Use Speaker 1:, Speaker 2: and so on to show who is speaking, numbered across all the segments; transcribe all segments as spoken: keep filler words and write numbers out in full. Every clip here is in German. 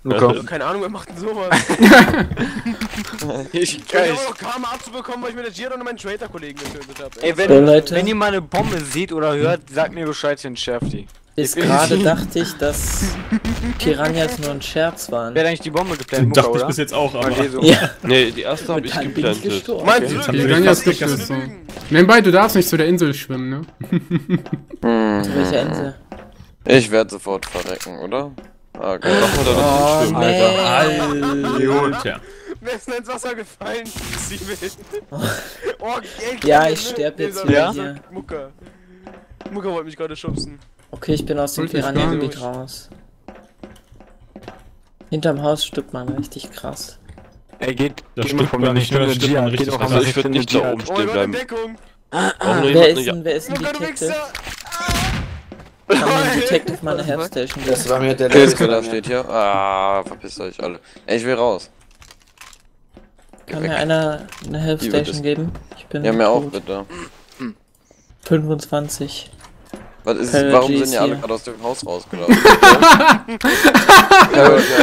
Speaker 1: Luca.
Speaker 2: Also, keine Ahnung, wer macht denn sowas?
Speaker 3: Ich
Speaker 2: Ich hab auch noch Karma abzubekommen, weil ich mit der Giron und meinen Traitor-Kollegen getötet hab.
Speaker 1: Ey, wenn,
Speaker 4: So, Leute.
Speaker 1: wenn ihr mal eine Bombe seht oder hört, sagt mir Bescheid, dann schärft die.
Speaker 4: Bis gerade dachte ich, dass Piranhas nur ein Scherz waren.
Speaker 1: Wer hat eigentlich die Bombe geplant?
Speaker 5: Dachte
Speaker 1: Mucka,
Speaker 5: ich
Speaker 1: oder?
Speaker 5: bis jetzt auch, aber...
Speaker 1: Okay, so.
Speaker 4: Ja,
Speaker 3: Nee, die erste habe ich
Speaker 4: dann bin ich
Speaker 3: geplantet.
Speaker 4: gestorben.
Speaker 2: Meinst
Speaker 5: Jetzt
Speaker 2: du,
Speaker 5: haben wir
Speaker 2: wirklich?
Speaker 5: den
Speaker 6: Piranhas
Speaker 5: fast
Speaker 6: gibt es
Speaker 5: geschafft.
Speaker 6: so. Nebenbei, du darfst nicht zu der Insel schwimmen, ne?
Speaker 4: Zu welcher Insel?
Speaker 3: Ich werde sofort verrecken, oder? Ah, okay. Machen wir da
Speaker 4: Oh,
Speaker 3: nicht schwimmen.
Speaker 4: nee.
Speaker 5: Alter.
Speaker 2: Wer ist denn ins Wasser gefallen? Sie will. Oh, ey,
Speaker 4: Ja,
Speaker 2: komm,
Speaker 4: ich
Speaker 2: ne?
Speaker 4: sterb jetzt
Speaker 2: Nee,
Speaker 4: wieder
Speaker 2: sag-
Speaker 4: hier.
Speaker 2: Mucka. Mucka wollte mich gerade schubsen.
Speaker 4: Okay, ich bin aus dem
Speaker 6: Wollte ich gar
Speaker 4: Piranha-Gebiet
Speaker 2: nicht.
Speaker 4: raus. Hinterm Haus stirbt man richtig krass.
Speaker 1: Ey, geht,
Speaker 5: Das
Speaker 1: geht
Speaker 5: stimmt,
Speaker 1: von
Speaker 5: man
Speaker 1: mir
Speaker 5: nicht,
Speaker 1: nicht
Speaker 5: das
Speaker 1: nur
Speaker 5: stimmt, man
Speaker 1: Jihad,
Speaker 5: richtig
Speaker 1: geht auch
Speaker 5: krass.
Speaker 3: Also
Speaker 1: anders
Speaker 3: ich würde
Speaker 1: in den
Speaker 3: nicht da
Speaker 1: Jihad.
Speaker 3: oben
Speaker 2: Oh mein
Speaker 3: stehen
Speaker 2: Gott,
Speaker 3: bleiben.
Speaker 2: Entdeckung!
Speaker 3: Auch nur
Speaker 4: Wer
Speaker 3: jemand,
Speaker 4: ist
Speaker 3: ja.
Speaker 4: denn, wer ist denn
Speaker 2: Mucka, du
Speaker 4: Detective?
Speaker 2: Wichser!
Speaker 4: Kann mir ein Detective mal eine Health-Station geben?
Speaker 7: Das war mir der
Speaker 3: Killskiller steht hier. Ah, verpisst euch alle. Ey, ich will raus.
Speaker 4: Kann mir einer eine
Speaker 3: Wie
Speaker 4: Health-Station
Speaker 3: wird es?
Speaker 4: geben? Ich bin
Speaker 3: Ja, mir auch
Speaker 4: tot.
Speaker 3: bitte.
Speaker 4: fünfundzwanzig.
Speaker 3: Was ist,
Speaker 4: Parody
Speaker 3: warum
Speaker 4: ist
Speaker 3: sind die alle
Speaker 4: hier.
Speaker 3: gerade aus dem Haus rausgelaufen? Ja,
Speaker 7: Virtus,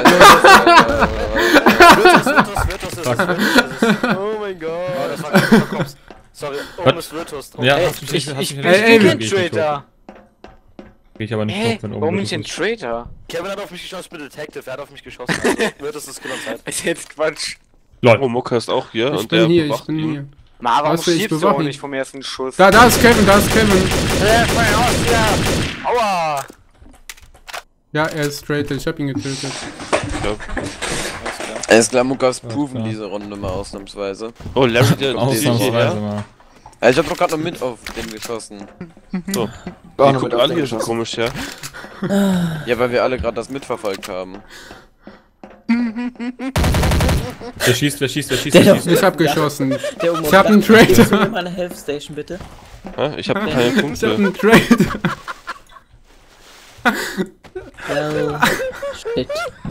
Speaker 7: Virtus, Virtus, Virtus, Virtus.
Speaker 2: Oh mein
Speaker 7: Oh,
Speaker 2: Gott!
Speaker 7: das war gar nicht Kopf. Sorry, oben
Speaker 5: Was?
Speaker 7: ist Virtus.
Speaker 5: Ja,
Speaker 1: Ey,
Speaker 5: hast mich
Speaker 1: ich,
Speaker 5: nicht, hast
Speaker 1: ich
Speaker 5: mich
Speaker 1: bin
Speaker 5: nicht
Speaker 6: Ey, ey,
Speaker 5: getroffen,
Speaker 1: kein
Speaker 5: geh ich nicht
Speaker 1: Traitor.
Speaker 5: tot. Geh ich aber nicht
Speaker 1: Hä?
Speaker 5: tot, wenn oben
Speaker 1: Warum
Speaker 5: Virtus
Speaker 1: bin ich ein
Speaker 5: ist.
Speaker 1: Traitor?
Speaker 7: Kevin hat auf mich geschossen, ich bin Detective, er hat auf mich geschossen. Also, Virtus ist Kill und Zeit.
Speaker 1: Ist jetzt Quatsch.
Speaker 5: Lol.
Speaker 3: Oh, Mucka ist auch hier
Speaker 6: Ich
Speaker 3: und
Speaker 6: bin
Speaker 3: der
Speaker 6: hier, ich
Speaker 3: bewacht
Speaker 6: bin
Speaker 3: ihn.
Speaker 6: hier.
Speaker 1: Ma, warum
Speaker 6: Was will ich
Speaker 1: stirbst du auch
Speaker 6: bewachen?
Speaker 1: nicht vom ersten Schuss?
Speaker 6: Da, da ist Kevin, da ist Kevin.
Speaker 1: Äh, mein Haus, ja. Aua!
Speaker 6: Ja, er ist straight, ich hab ihn getötet.
Speaker 3: Alles klar, Muckas proven
Speaker 5: klar.
Speaker 3: diese Runde mal ausnahmsweise.
Speaker 8: Oh, Larry, der
Speaker 5: Ausnahmsweise mal.
Speaker 3: Ja, ich hab doch gerade noch mit auf den geschossen.
Speaker 8: So.
Speaker 7: War
Speaker 8: Die
Speaker 7: noch mit
Speaker 8: gucken
Speaker 7: auf
Speaker 8: alle
Speaker 7: den
Speaker 8: hier schon
Speaker 7: geschossen.
Speaker 8: komisch her.
Speaker 3: Ja, weil wir alle gerade das mitverfolgt haben.
Speaker 5: Wer schießt, wer schießt, wer schießt,
Speaker 4: Der
Speaker 5: wer
Speaker 4: doch-
Speaker 5: schießt?
Speaker 6: Ich hab geschossen.
Speaker 4: Der um
Speaker 6: Ich hab einen
Speaker 4: Gibst du
Speaker 6: Traitor.
Speaker 4: mir mal eine Health-Station, bitte?
Speaker 8: Hä? Ich hab keine
Speaker 6: Ich hab
Speaker 8: Punkte.
Speaker 6: einen Traitor.
Speaker 4: Well, shit.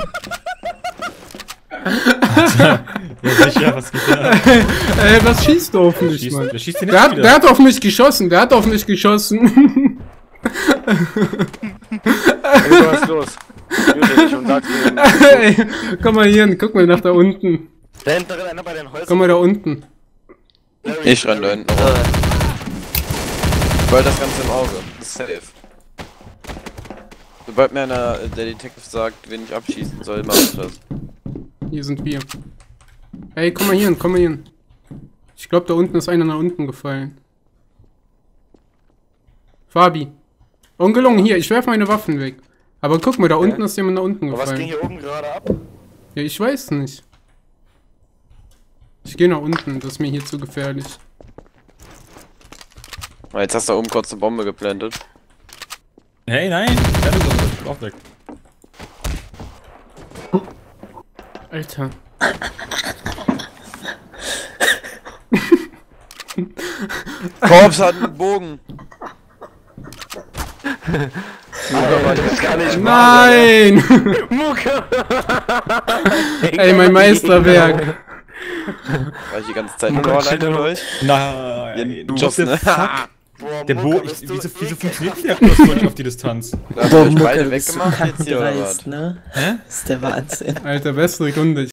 Speaker 5: Ja, sicher, was geht da?
Speaker 6: Ey, was schießt du auf
Speaker 5: Wer
Speaker 6: mich,
Speaker 5: schießt,
Speaker 6: Mann?
Speaker 5: wer schießt denn
Speaker 6: Der
Speaker 5: jetzt
Speaker 6: hat, der
Speaker 5: wieder?
Speaker 6: hat auf mich geschossen, der hat auf mich geschossen.
Speaker 1: Ey, was ist los? Jute dich und sagst mir.
Speaker 6: Ey, komm mal hier, guck mal nach da unten.
Speaker 7: Da hinten rennt einer bei den Häusern.
Speaker 6: Komm mal da unten.
Speaker 7: Larry,
Speaker 3: Ich renn da
Speaker 7: Larry.
Speaker 3: hinten rum. Weil das Ganze im Auge. Das ist safe. Sobald mir einer, der Detective sagt, wen ich abschießen soll, mach ich das.
Speaker 6: Hier sind wir. Ey, komm mal hier hin, komm mal hier hin. Ich glaube, da unten ist einer nach unten gefallen. Fabi. Ungelungen, hier, ich werfe meine Waffen weg. Aber guck mal, da unten ist jemand nach unten
Speaker 7: Aber was ging
Speaker 6: gefallen.
Speaker 7: hier oben gerade ab?
Speaker 6: Ja, ich weiß nicht. Ich gehe nach unten, das ist mir hier zu gefährlich.
Speaker 3: Ah, jetzt hast du da oben kurz eine Bombe geplantet.
Speaker 5: Hey, nein! Ja, du bist auch weg.
Speaker 6: Alter.
Speaker 3: Korps hat einen Bogen.
Speaker 7: Das kann ich
Speaker 6: Nein!
Speaker 1: Mucke!
Speaker 6: Ey, mein Meisterwerk.
Speaker 3: War ich die ganze Zeit nur alleine mit euch?
Speaker 5: Nein,
Speaker 3: du
Speaker 5: what the
Speaker 3: ne?
Speaker 5: fuck?
Speaker 7: Boah,
Speaker 5: Der Bo,
Speaker 7: Mucka,
Speaker 5: ich,
Speaker 7: bist du
Speaker 5: wieso, wieso
Speaker 7: ekelhaft.
Speaker 5: funktioniert der Kurs nicht auf die Distanz?
Speaker 3: Habt ihr
Speaker 4: Boah,
Speaker 3: euch
Speaker 4: Mucke,
Speaker 3: beide
Speaker 4: du bist so
Speaker 3: weggemacht jetzt hier oder was?
Speaker 4: kackdreist, ne?
Speaker 5: Hä?
Speaker 4: Das ist der Wahnsinn.
Speaker 6: Alter, beste Runde.